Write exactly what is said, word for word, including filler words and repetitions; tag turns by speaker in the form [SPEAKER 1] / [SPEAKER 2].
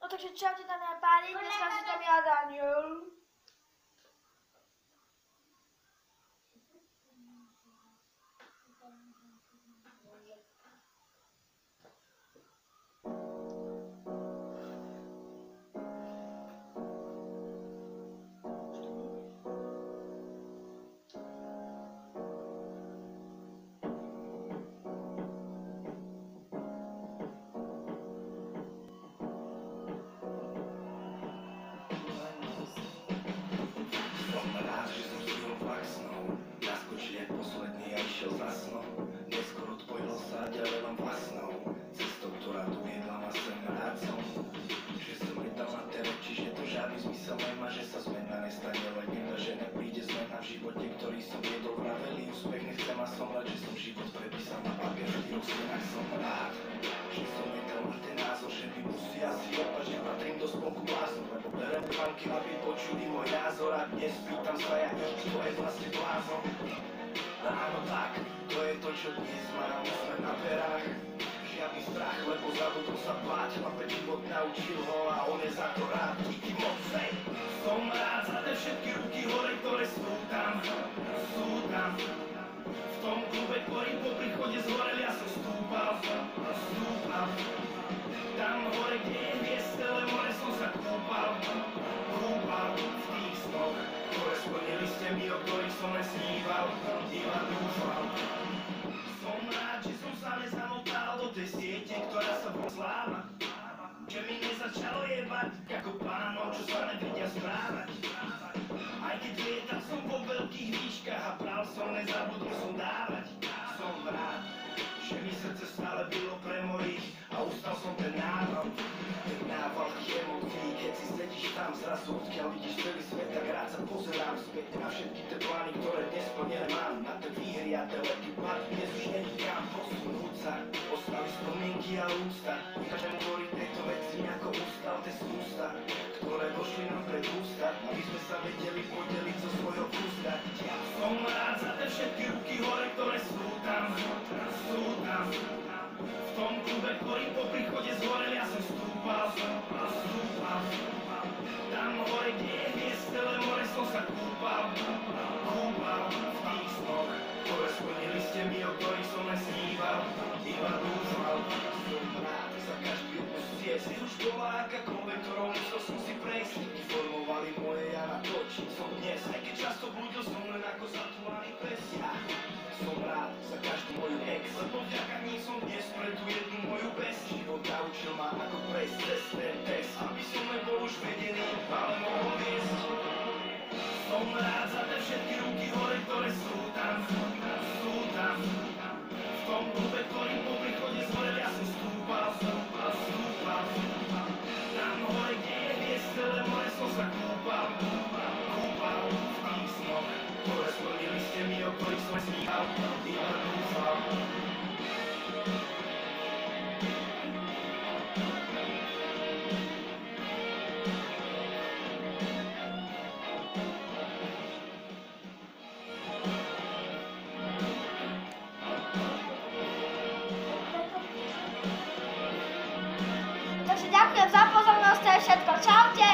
[SPEAKER 1] takže čaute dámy a páni, dneska si tam ja Daniel.
[SPEAKER 2] Neskôr odpojil sa ďalej len vlastnou cestou, ktorá doviedla ma sem rád som. Že som nedal na tere, čiže to žiadny zmysel nemá, že sa zmena nestane len jedna, že nepríde zmena v živote, ktorý som viedol. Vraveli úspech nechcem a som rád, že som život prepísal na papier v štyroch stenách. Som rád, že som nedal na ten názor, že mi musí asi opať, že patrím do spolku bláznu, lebo berem banky, aby počuli môj názor a dnes pýtam sa ja, kto je vlastne blázon. Áno tak, to je to, čo dnes mám, sme na perách. Žiadny strach, lebo zabudol sa báť, chlape život naučil ho a on je za to rád. Díky moc, hej! Som rád za tie všetky ruky hore, ktoré sú tam, sú tam. V tom klube, ktorý po príchode zhorel, ja som stúpal, stúpal. Tam hore, kde je hviezdelé more, som sa kúpal, kúpal v tých snoch, ktoré splnili ste mi, o ktorých som len sníval, iba dúfal. Som rád, že som sa nezamotal do tej siete, ktorá sa posláva, že mi nezačalo jebať ako pánov, čo sa nevedia správať. Aj keď lietal som po veľkých výškach a bral som, nezabudol som dávať. Som rád, že mi srdce stále bylo pre mojich a ustal som ten nával. Ten nával tých emócií, keď si sedíš tam zrazu, odkiaľ vidíš celý svet, tak rád sa pozerám späť na všetky tie plány, ktoré dnes plnené mám. Na tie výhry a tie lety pár, dnes už není kam posunúť sa. Ostali spomienky a ústa, ukážem hovoriť tejto veci ako ustal tie sústa, ktoré došli nám pred ústa, aby sme sa vedeli podeliť zo svojho ústa. Som rád za tie všetky ruky hore, ktoré sú tam, sú tam. V tom klube, ktorý po príchode zhorel, ja som stúpal, stúpal. Tam hore, kde je hviezdelé more, som sa kúpal, kúpal v tých snoch, ktoré splnili ste mi, o ktorých som len sníval, iba dúfal. Som rád za každý jednu sieť, si už bola akákoľvek, ktorou musel som si prejsť. Formovali moje ja na to, čím som dnes, aj keď často blúdil som len ako zatúlaný pes. Ja som rád za každú moju ex, lebo vďaka ní som dnes pre tú jednu moju bez. Život naučil ma ako prejsť cez ten test, aby som nebol už vedený, ale mohol viesť. Som rád za tie všetky ruky hore, ktoré sú tam, sú tam. V tom klube, ktorý po príchode zhorel, ja som stúpal, stúpal, stúpal. Tam hore, kde je hviezdelé more, som sa kúpal, kúpal v tých snoch, ktoré splnili ste mi, o ktorých som sníval, iba dúfal.
[SPEAKER 1] Takže ďakujem za pozornosť, to je všetko, čaute!